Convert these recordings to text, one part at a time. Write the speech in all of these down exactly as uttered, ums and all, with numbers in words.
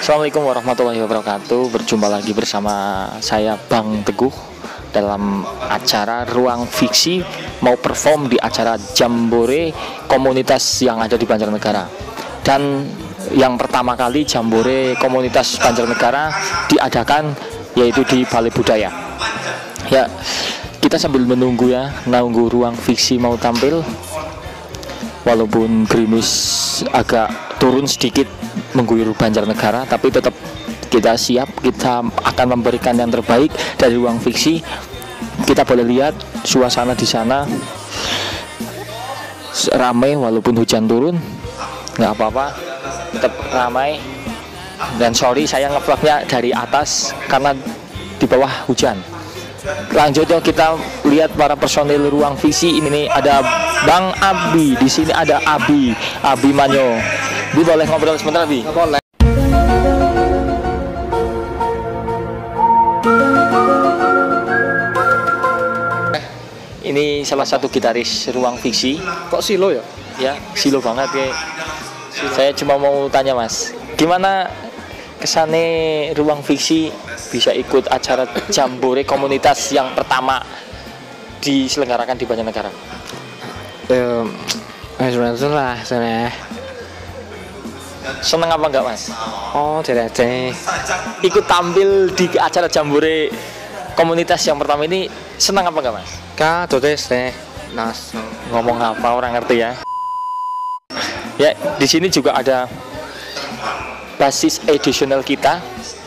Assalamualaikum warahmatullahi wabarakatuh. Berjumpa lagi bersama saya Bang Teguh dalam acara Ruang Fiksi, mau perform di acara Jambore komunitas yang ada di Banjarnegara. Dan yang pertama kali Jambore komunitas Banjarnegara diadakan yaitu di Balai Budaya. Ya, kita sambil menunggu ya, nunggu Ruang Fiksi mau tampil. Walaupun gerimis agak turun sedikit mengguyur Banjarnegara, tapi tetap kita siap, kita akan memberikan yang terbaik dari Ruang Fiksi. Kita boleh lihat suasana di sana ramai walaupun hujan turun, nggak apa-apa, tetap ramai. Dan sorry saya ngevlognya dari atas karena di bawah hujan. Lanjutnya kita lihat para personil Ruang Fiksi. Ini nih ada Bang Abi, di sini ada Abi, Abi Manyo. Bi boleh ngobrol sebentar, Bi? Boleh. Ini salah satu gitaris Ruang Fiksi. Kok silo ya? Ya, silo banget ya. Saya cuma mau tanya Mas, gimana kesannya Ruang Fiksi bisa ikut acara Jambore komunitas yang pertama diselenggarakan di Banjarnegara? Um, sebenarnya lah, sebenarnya. Seneng apa enggak Mas? Oh, jadi Ikut tampil di acara Jambore komunitas yang pertama ini senang apa enggak Mas? Kak, dodes deh. Nas. Ngomong apa orang ngerti ya? Ya, di sini juga ada basis additional kita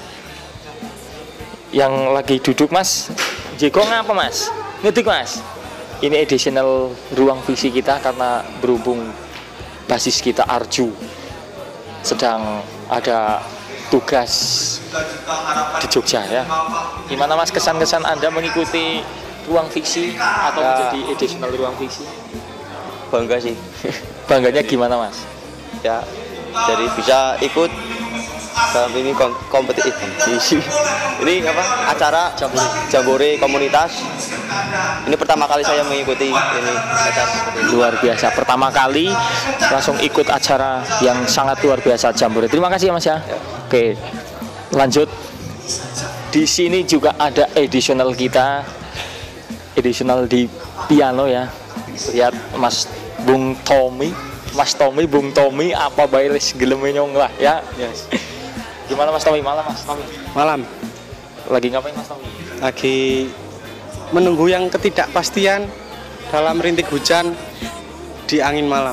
yang lagi duduk Mas. Jeko ngapa Mas? Ngetik Mas. Ini additional Ruang Fiksi kita karena berhubung basis kita Arju sedang ada tugas di Jogja ya. Gimana Mas kesan-kesan Anda mengikuti Ruang Fiksi atau ya, menjadi additional Ruang Fiksi? Bangga sih. Bangganya gimana Mas? Ya, jadi bisa ikut dalam ini kom kompetisi. Ini apa? Acara Jambore. Jambore komunitas. Ini pertama kali saya mengikuti ini acara. Luar biasa, pertama kali langsung ikut acara yang sangat luar biasa Jambore. Terima kasih ya Mas ya. Ya. Oke, lanjut. Di sini juga ada additional kita, additional di piano ya. Lihat Mas Bung Tommy, Mas Tommy, Bung Tommy, apa bailes gelem nyong lah ya. Yes. Gimana Mas Tommy? Malam Mas Tommy. Malam. Lagi ngapain Mas Tommy? Lagi menunggu yang ketidakpastian dalam rintik hujan di angin malam.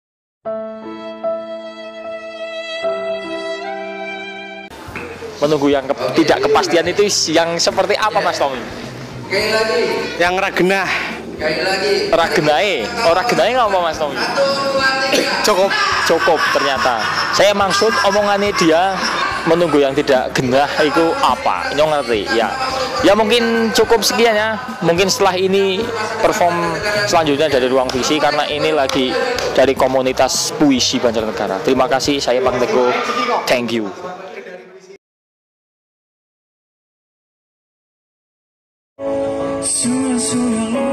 Menunggu yang ke tidak kepastian itu yang seperti apa Mas Tommy? Yang ragenah. Ragenae, orang genae nggak apa Mas Tommy? Cukup. Cukup ternyata. Saya maksud omongannya dia menunggu yang tidak genah itu apa? Nyong ngerti ya. Ya mungkin cukup sekian ya. Mungkin setelah ini perform selanjutnya dari Ruang Fiksi karena ini lagi dari komunitas puisi Banjarnegara. Terima kasih, saya Bang Teguh. Thank you. Sudah-sudah